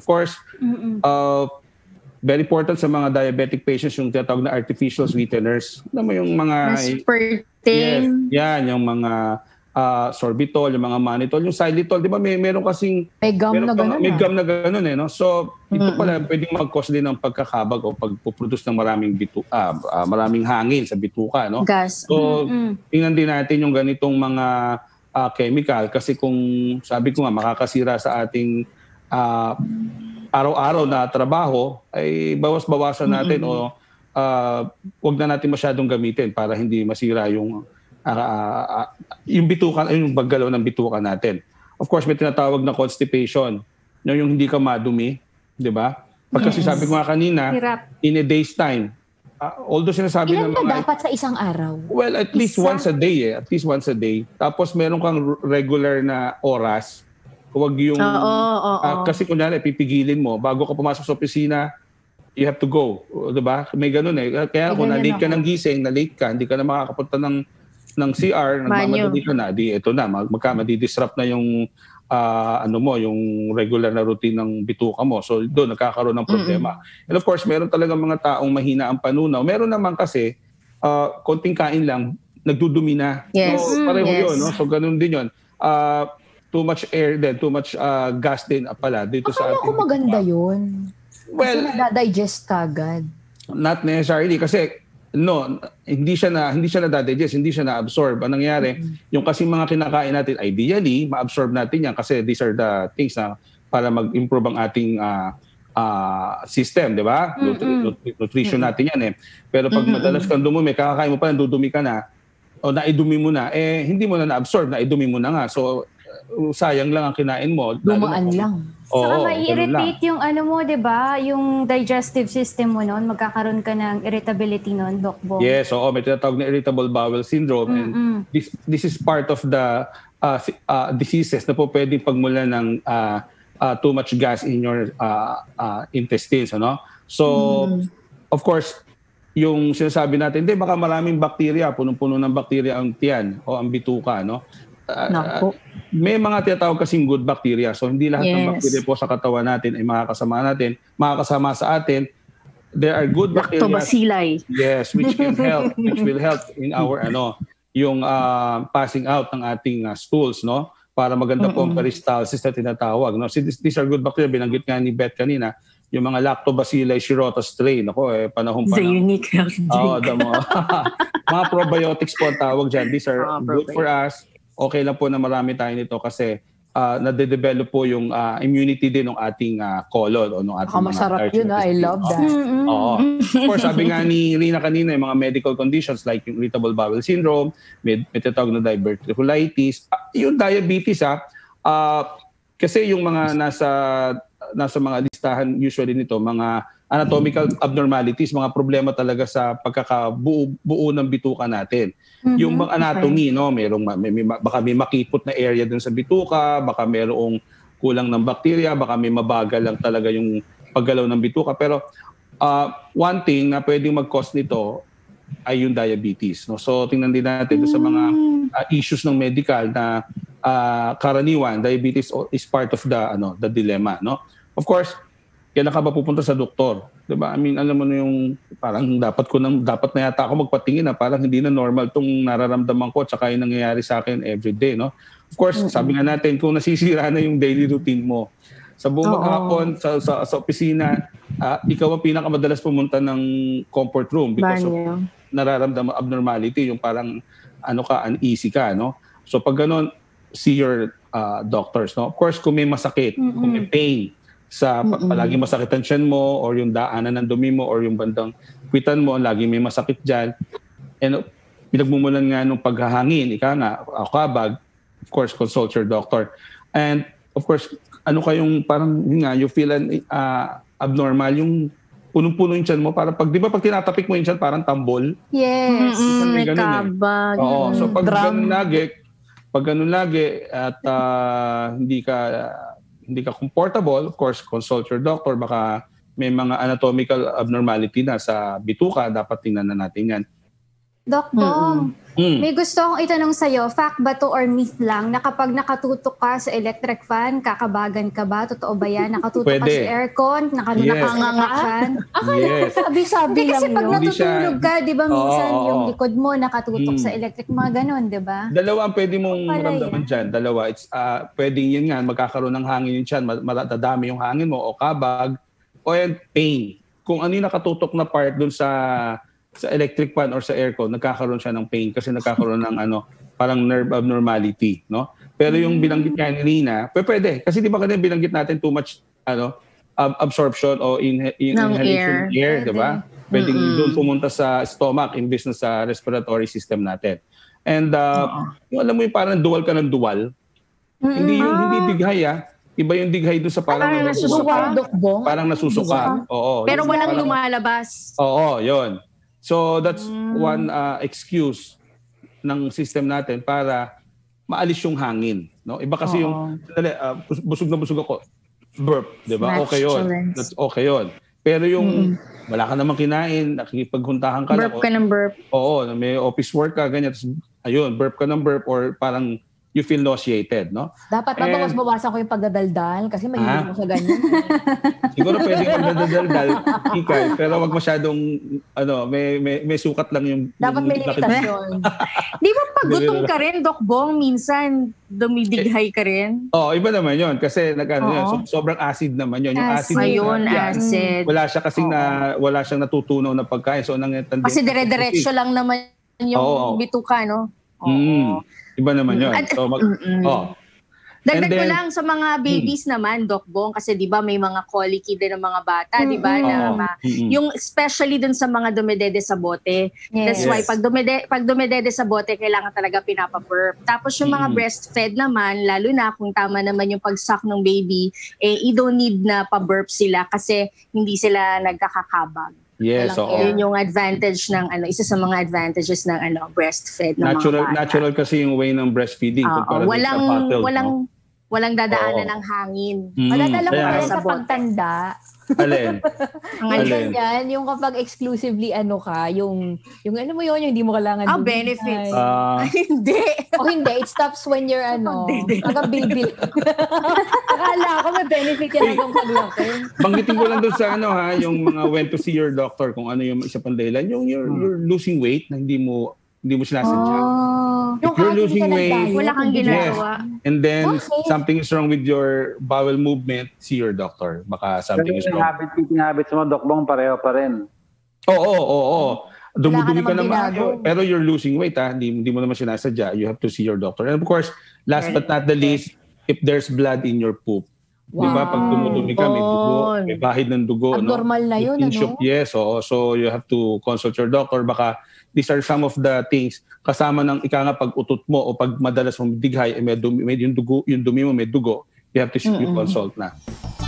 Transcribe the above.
Of course, very important sa mga diabetic patients yung tinatawag na artificial sweeteners. Alam mo yung mga... Aspartame. Yes, yan, yung mga sorbitol, yung mga mannitol, yung xylitol. Di ba meron kasing... May gum na gano'n. May gum na gano'n eh. No? So, ito pala pwedeng mag-cause din ng pagkakabag o pagpuproduce ng maraming hangin sa bituka. No? Gas. So, tingnan din natin yung ganitong mga chemical kasi kung sabi ko nga makakasira sa ating araw-araw na trabaho ay bawas-bawasan natin o wag na natin masyadong gamitin para hindi masira yung bituka, yung paggalaw ng bituka natin. Of course, may tinatawag na constipation, yung hindi ka madumi, di ba? Pagkasi sabi ko nga kanina, in a day's time, although sinasabi ilan ng ba mga... dapat sa isang araw? Well, at least once a day At least once a day. Tapos meron kang regular na oras. Huwag yung... kasi kunyari, pipigilin mo. Bago ka pumasok sa opisina, you have to go. Diba? May ganun eh. Kaya kung na-late ka ng gising, na-late ka, hindi ka na makakapunta ng CR, nagmamadali ka na, ito na, madi-disrupt na yung yung regular na routine ng bituka mo. So doon, nagkakaroon ng problema. And of course, meron talagang mga taong mahina ang panunaw. Meron naman kasi, konting kain lang, nagdudumi na. Yes. So, pareho yun. No? So ganun din yun. Too much air din, too much gas din pala dito sa ating... Akala ko maganda yun. Well, kasi nadadigest kagad. Not necessarily kasi hindi siya na-digest, hindi siya na-absorb. Ang nangyayari, yung kasing mga kinakain natin, ideally, ma-absorb natin yan kasi these are the things na para mag-improve ang ating system, di ba? Nutrition natin yan eh. Pero pag madalas kang dumumi, kakakain mo pa, dudumi ka na, o naidumi mo na, hindi mo na na-absorb, naidumi mo na nga. So, sayang lang ang kinain mo. Dumaan lang. Saka mai-irritate yung mo, di ba? Yung digestive system mo noon, magkakaroon ka ng irritability noon, Doc Bong. Yes, may tinatawag na irritable bowel syndrome. And this is part of the diseases na po pwedeng pagmula ng too much gas in your intestines. Ano? So, of course, yung sinasabi natin, baka maraming bakterya, punong-puno ng bakterya ang tiyan o ang bituka. No? May mga tinatawag kasing good bacteria. So hindi lahat ng bacteria po sa katawan natin ay makakasama sa atin. There are good bacteria. Lactobacilli. Yes, which will help in our yung passing out ng ating stools, no? Para maganda po ang peristalsis na tinatawag, no? So these are good bacteria. Binanggit nga ni Beth kanina, yung mga Lactobacilli shirota strain. Panahon pa. The unique health drink. Mga probiotics po ang tawag dyan. These are good for us. Okay lang po na marami tayo nito kasi nade-develop po yung immunity din ng ating colon o ng ating masarap yun. I love that. Of course, sabi nga ni Rina kanina, yung mga medical conditions like yung irritable bowel syndrome, may tinatawag na diverticulitis, yung diabetes kasi yung mga nasa mga listahan usually nito, mga anatomical abnormalities, mga problema talaga sa pagkakabuo ng bituka natin. Yung mga anatomy, baka may makipot na area dun sa bituka, baka mayroong kulang ng bakterya, baka may mabagal lang talaga yung paggalaw ng bituka. Pero one thing na pwedeng mag-cause nito ay yung diabetes. No? So tingnan din natin sa mga issues ng medical na karaniwan, diabetes is part of the dilemma. No? Of course, kailan ka ba pupunta sa doktor? Diba? I mean, alam mo na yung parang dapat na yata ako magpatingin parang hindi na normal tong nararamdaman ko at saka yung nangyayari sa akin everyday. No? Of course, sabi nga natin, kung nasisira na yung daily routine mo, sa buong maghapon, sa opisina, ikaw ang pinakamadalas pumunta ng comfort room because of nararamdaman abnormality, yung parang uneasy ka. No? So pag ganun, see your doctors. No? Of course, kung may masakit, kung may pain, palagi masakit ang tiyan mo or yung daanan ng dumi mo or yung bandang kwitan mo, lagi may masakit dyan. And pinagmumulan nga nung paghahangin, kabag, of course, consult your doctor. And of course, kayong parang, you feel abnormal, yung punong-puno yung tiyan mo. Para di ba pag tinatapik mo yung tiyan, parang tambol? Yes. May kabag. So pag ganun lagi at hindi ka comfortable, of course, consult your doctor. Baka may mga anatomical abnormality na sa bituka, dapat tingnan na natin yan. Doc Bong, Mm. may gusto akong itanong sa'yo, fact ba to or myth lang, na kapag nakatutok ka sa electric fan, kakabagan ka ba? Totoo ba yan? Nakatutok ka Pwede. sa aircon, Yes. nakanganga ka fan? Yes. Sabi-sabi Hindi lang kasi pag yun. Hindi siya- natutulog ka, di ba minsan Oo. yung likod mo nakatutok Mm. sa electric, mga ganon, di ba? Dalawa ang pwede mong Pala maramdaman yan. dyan. Dalawa. It's, pwedeng yun nga, magkakaroon ng hangin yun dyan, matadami yung hangin mo o kabag o yan, pain. Kung ano yung nakatutok na part dun sa electric fan or sa aircon, nagkakaroon siya ng pain kasi nagkakaroon ng parang nerve abnormality, no? Pero yung binanggit niya ni Rina, pwede. Kasi di ba kanina binanggit natin too much absorption o inhalation ng air, di ba? Pwedeng doon pumunta sa stomach imbes na sa respiratory system natin. And yung alam mo yung parang dual ka ng dual, hindi dighay Iba yung dighay doon sa parang Nasusuka, Doc Bong? parang nasusuka. Oo. Pero Yung walang parang- lumalabas. Oo, yun. So that's one excuse ng system natin para maalis yung hangin, no? Iba kasi yung busog na busog ako. Burp, 'di ba? Okay 'yon. Flatulence. That's okay 'yon. Pero yung wala ka namang kinain, nakikipaghuntahan ka Burp ka ng burp. Oo, may office work ka ganyan, tapos ayun, burp ka ng burp or parang you feel nauseated, no? Dapat babawas-bawasan ko yung pagdadaldal kasi mahilig mo sa ganyan. Siguro pwede magdadaldal, ikay, pero wag masyadong may sukat lang yung Dapat may yung- limitasyon. Di ba pag gutom ka rin, Doc Bong, minsan dumidighay ka rin? Oh, iba naman 'yon kasi Oo. sobrang acid naman 'yon. Yung acid. Ayun, yan, acid. Wala siya kasing wala siyang natutunaw na pagkain. So Kasi dire-diretso lang naman Oo. yung bituka, no? Iba naman 'yon. At- So Dagdag And ko then- lang sa mga babies naman, Doc Bong, kasi di ba may mga colicky din ng mga bata, di ba? Na yung especially dun sa mga dumedede sa bote. That's Yes. why pag dumedede sa bote, kailangan talaga pinapa-burp. Tapos yung mga breastfed naman, lalo na kung tama naman yung pag-suck ng baby, you don't need na pa-burp sila kasi hindi sila nagkakakabag. Yes, Walang oo. air. Yun yung advantage ng isa sa mga advantages ng breastfed ng mga bata. Natural kasi yung way ng breastfeeding Oo, kumpara dun sa bottled, walang dadaanan Oo. ng hangin. Madadala ko Kaya- pa rin Sa sa bote. pagtanda. Alin? Ang Alin? Yan, yung kapag exclusively yung alam mo yun, yung hindi mo kailangan. dumihan. Benefits. Hindi. O hindi, it stops when you're hanggang baby. Akala ko may benefit yan hanggang paglaki. Banggitin ko lang doon sa yung mga when to see your doctor kung ano yung isa pang dahilan, yung you're losing weight na hindi mo sinasadya. If you're losing weight, Wala kang ginagawa. and then Okay. something is wrong with your bowel movement, see your doctor. Baka something is Yung wrong. habits mo, Doc Bong, pareho pa rin. Oo. Dumudumi ka namang naman. binago. Pero you're losing weight, Hindi mo naman sinasadya. You have to see your doctor. And of course, last but not the least, if there's blood in your poop. Di ba? Pag dumudumi ka, may dugo, may bahid ng dugo. Abnormal na yun, ano? Yes, oo. So you have to consult your doctor. Baka these are some of the things kasama ng pag utot mo o pag madalas mong dighay, may yung dumi mo may dugo, you have to consult na.